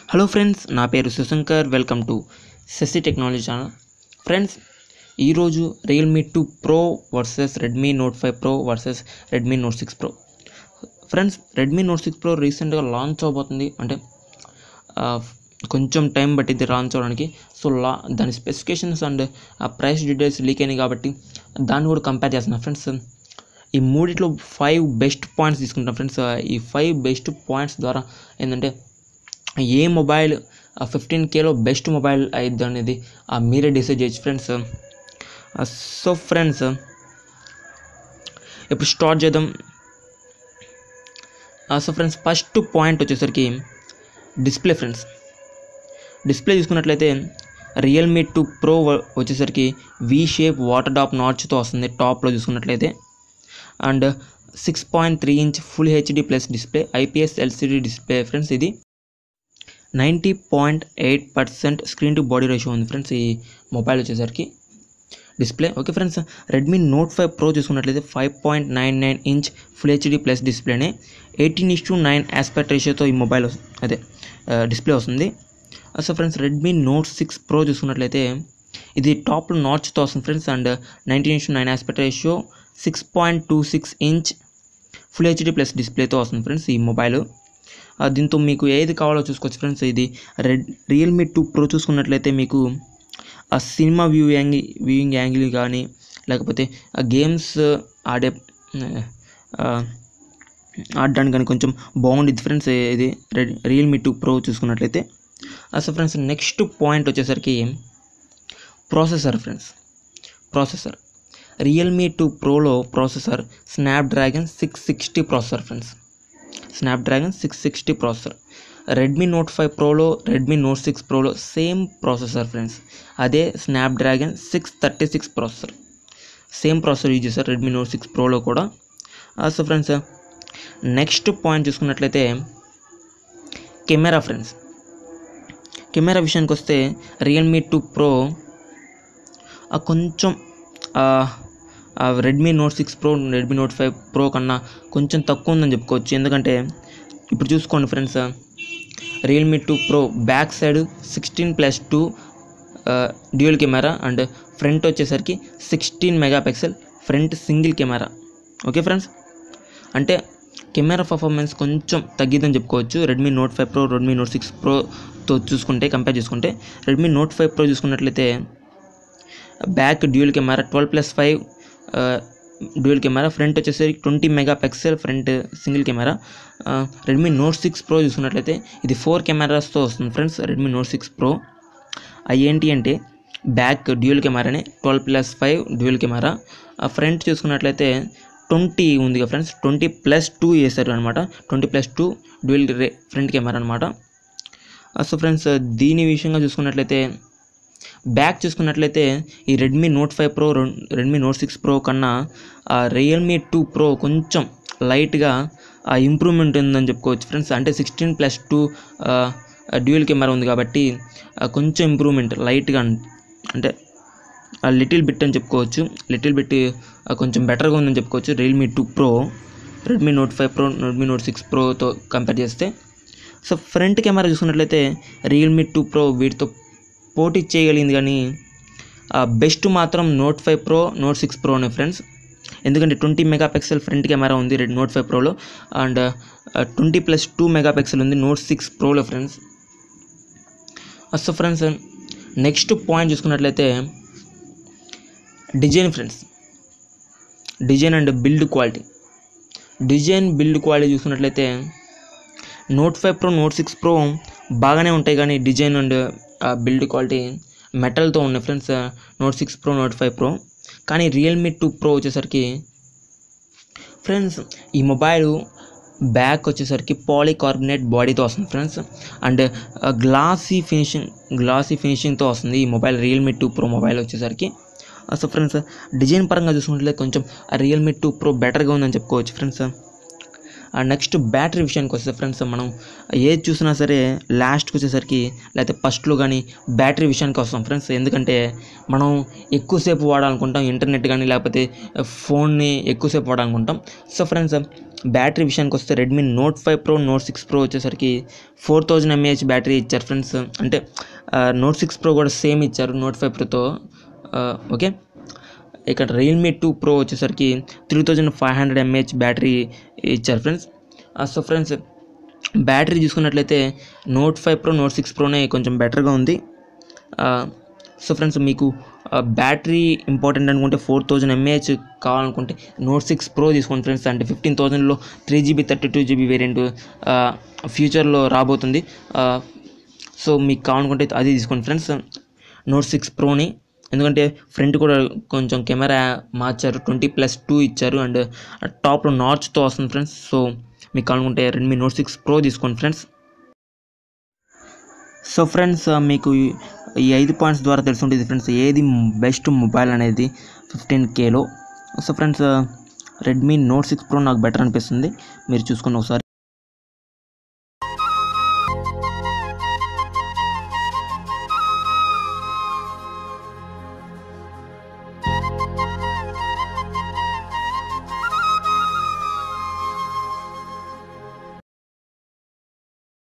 Hello friends, నా పేరు Sushankar. Welcome to Shashi technology channel. Friends, ఈరోజు Realme 2 pro versus Redmi note 5 pro versus Redmi note 6 pro. Friends, Redmi note 6 pro రీసెంట్గా launch అవబోతుంది. అంటే కొంచెం time పట్టింది లాంచ్ అవడానికి. సో దాని specifications and price details leak అయినాయి కాబట్టి దాన్ని కూడా కంపేర్ చేస్తున్నాను. ఫ్రెండ్స్, ఈ మూడిట్లో 5 బెస్ట్ పాయింట్స్ తీసుకుంటాం. ఫ్రెండ్స్, ఈ 5 బెస్ట్ పాయింట్స్ ద్వారా ఏంటంటే ఏ మొబైల్ 15Kలో బెస్ట్ మొబైల్ అయిద్ది అనేది మీరే డిసైడ్ చేయొచ్చు. ఫ్రెండ్స్, సో ఫ్రెండ్స్ ఇప్పుడు స్టార్ట్ చేద్దాం. సో ఫ్రెండ్స్, ఫస్ట్ పాయింట్ వచ్చేసరికి డిస్ప్లే. ఫ్రెండ్స్, డిస్ప్లే చూసుకున్నట్లయితే రియల్మీ 2 ప్రో వచ్చేసరికి వి షేప్ వాటర్ డ్రాప్ నాచ్తో వస్తుంది టాప్లో చూసుకున్నట్లయితే. And 6.3 inch full HD plus display, IPS LCD display. Friends, ఇది 90.8% స్క్రీన్ టు బాడీ రేషియో ఉంది. ఫ్రెండ్స్, ఈ మొబైల్ వచ్చేసరికి display. Okay friends, Redmi note 5 pro చూసుకున్నట్లయితే 5.99 ఇంచ్ ఫుల్ హెచ్డి ప్లస్ డిస్ప్లేనే 18:9 ఆస్పెక్ట్ రేషియోతో ఈ మొబైల్ డిస్ప్లే వస్తుంది. So friends, Redmi note 6 pro చూసుకున్నట్లయితే ఇది టాప్లో నాచ్తో వస్తుంది. Friends, and 19:9 aspect ratio 6.26 inch full HD plus డిస్ప్లేతో వస్తుంది. ఫ్రెండ్స్, ఈ మొబైల్ దీంతో మీకు ఏది కావాలో చూసుకోవచ్చు. ఫ్రెండ్స్, ఇది రియల్మీ 2 ప్రో చూసుకున్నట్లయితే మీకు ఆ సినిమా వ్యూయింగ్ యాంగిల్ కానీ లేకపోతే ఆ గేమ్స్ ఆడడానికి కానీ కొంచెం బాగుంటుంది. ఫ్రెండ్స్, ఇది రియల్మీ 2 ప్రో చూసుకున్నట్లయితే. సో ఫ్రెండ్స్, నెక్స్ట్ పాయింట్ వచ్చేసరికి ప్రాసెసర్. ఫ్రెండ్స్, ప్రాసెసర్ రియల్మీ 2 ప్రోలో processor Snapdragon 660 processor. Friends, Snapdragon 660 processor. Redmi note 5 ప్రోలో, రెడ్మీ నోట్ 6 ప్రోలో సేమ్ ప్రాసెసర్. ఫ్రెండ్స్, అదే Snapdragon 636 processor. Same processor use చేస్తారు రెడ్మీ నోట్ 6 ప్రోలో కూడా. సో ఫ్రెండ్స్, నెక్స్ట్ పాయింట్ చూసుకున్నట్లయితే camera. Friends, camera విషయానికి వస్తే రియల్మీ 2 ప్రో కొంచెం Redmi note 6 pro, Redmi note 5 pro కన్నా కొంచెం తక్కువ ఉందని చెప్పుకోవచ్చు. ఎందుకంటే ఇప్పుడు చూసుకోండి friends, Realme 2 pro back side 16+2 dual camera and front వచ్చేసరికి 16 megapixel front single camera. Okay friends, అంటే కెమెరా పర్ఫార్మెన్స్ కొంచెం తగ్గిద్దని చెప్పుకోవచ్చు Redmi note 5 pro, Redmi note 6 ప్రోతో చూసుకుంటే, కంపేర్ చేసుకుంటే. రెడ్మీ నోట్ 5 ప్రో చూసుకున్నట్లయితే back dual camera 12+5 dual camera, front వచ్చేసరికి 20 megapixel front single camera. Redmi note 6 pro చూసుకున్నట్లయితే ఇది 4 కెమెరాస్తో వస్తుంది. ఫ్రెండ్స్, రెడ్మీ నోట్ 6 ప్రో అవి ఏంటి అంటే బ్యాక్ డ్యూయల్ కెమెరానే 12+5 డ్యూయల్ కెమెరా. ఫ్రంట్ చూసుకున్నట్లయితే 20 ఉంది కదా ఫ్రెండ్స్, 20+2 వేశారు అనమాట. 20+2 డ్యూయల్ ఫ్రంట్ కెమెరా అనమాట. సో ఫ్రెండ్స్, దీని విషయంగా చూసుకున్నట్లయితే బ్యాక్ చూసుకున్నట్లయితే ఈ Redmi note 5 pro, Redmi note 6 pro కన్నా రియల్మీ 2 ప్రో కొంచెం లైట్గా ఇంప్రూవ్మెంట్ ఉందని చెప్పుకోవచ్చు. ఫ్రెండ్స్, అంటే 16+2 డ్యూయల్ కెమెరా ఉంది కాబట్టి కొంచెం ఇంప్రూవ్మెంట్ లైట్గా, అంటే లిటిల్ బిట్ అని చెప్పుకోవచ్చు. లిటిల్ బిట్ కొంచెం బెటర్గా ఉందని చెప్పుకోవచ్చు Realme 2 pro Redmi note 5 pro, Redmi note 6 ప్రోతో కంపేర్ చేస్తే. సో ఫ్రంట్ కెమెరా చూసుకున్నట్లయితే రియల్మీ 2 ప్రో వీటితో పోటీ చేయగలిగింది, కానీ బెస్ట్ మాత్రం నోట్ 5 ప్రో, నోట్ 6 ప్రోనే. ఫ్రెండ్స్, ఎందుకంటే 20 మెగాపిక్సెల్ ఫ్రంట్ కెమెరా ఉంది నోట్ 5 ప్రోలో అండ్ 20+2 మెగాపిక్సెల్ ఉంది నోట్ 6 ప్రోలో. Friends, so friends, next point చూసుకున్నట్లయితే design. Friends, design and build quality. Design build quality చూసుకున్నట్లయితే నోట్ 5 ప్రో, నోట్ 6 ప్రో బాగానే ఉంటాయి, కానీ డిజైన్ అండ్ బిల్డ్ క్వాలిటీ మెటల్తో ఉన్నాయి. Friends, note 6 pro, note 5 pro. కానీ రియల్మీ 2 ప్రో వచ్చేసరికి ఫ్రెండ్స్ ఈ మొబైల్ బ్యాక్ వచ్చేసరికి పాలీకార్బోనేట్ బాడీతో వస్తుంది. ఫ్రెండ్స్, అండ్ గ్లాసీ ఫినిషింగ్తో వస్తుంది ఈ మొబైల్ రియల్మీ 2 ప్రో మొబైల్ వచ్చేసరికి. సో ఫ్రెండ్స్, డిజైన్ పరంగా చూసుకుంటే కొంచెం రియల్మీ 2 ప్రో బెటర్గా ఉందని చెప్పుకోవచ్చు. ఫ్రెండ్స్, నెక్స్ట్ బ్యాటరీ విషయానికి వస్తే ఫ్రెండ్స్, మనం ఏది చూసినా సరే లాస్ట్కి వచ్చేసరికి లేకపోతే ఫస్ట్లో కానీ బ్యాటరీ విషయానికి వస్తాం ఫ్రెండ్స్. ఎందుకంటే మనం ఎక్కువసేపు వాడాలనుకుంటాం ఇంటర్నెట్ కానీ లేకపోతే ఫోన్ని ఎక్కువసేపు వాడాలనుకుంటాం. సో ఫ్రెండ్స్, బ్యాటరీ విషయానికి వస్తే Redmi note 5 pro, note 6 pro వచ్చేసరికి 4000 mAh బ్యాటరీ ఇచ్చారు ఫ్రెండ్స్. అంటే నోట్ 6 ప్రో కూడా సేమ్ ఇచ్చారు నోట్ 5 ప్రోతో. ఓకే, ఇక్కడ రియల్మీ 2 ప్రో వచ్చేసరికి 3500 mAh బ్యాటరీ ఇచ్చారు ఫ్రెండ్స్. సో ఫ్రెండ్స్, బ్యాటరీ చూసుకున్నట్లయితే నోట్ 5 ప్రో, నోట్ 6 ప్రోనే కొంచెం బెటర్గా ఉంది. సో ఫ్రెండ్స్, మీకు బ్యాటరీ ఇంపార్టెంట్ అనుకుంటే 4000 mAh కావాలనుకుంటే నోట్ 6 ప్రో తీసుకోండి ఫ్రెండ్స్. అంటే 15,000లో 3GB 32GB వేరియంట్ ఫ్యూచర్లో రాబోతుంది. సో మీకు కావాలనుకుంటే అది తీసుకోండి ఫ్రెండ్స్, నోట్ 6 ప్రోని. ఎందుకంటే ఫ్రంట్ కూడా కొంచెం కెమెరా మార్చారు, 20+2 ఇచ్చారు అండ్ టాప్లో నాచ్తో వస్తుంది ఫ్రెండ్స్. సో మీకు కావాలనుకుంటే రెడ్మీ నోట్ 6 ప్రో తీసుకోండి ఫ్రెండ్స్. సో ఫ్రెండ్స్, మీకు ఈ 5 పాయింట్స్ ద్వారా తెలుసుంటుంది ఫ్రెండ్స్ ఏది బెస్ట్ మొబైల్ అనేది 15Kలో. So friends, Redmi note 6 pro నాకు బెటర్ అనిపిస్తుంది, మీరు చూసుకుని ఒకసారి.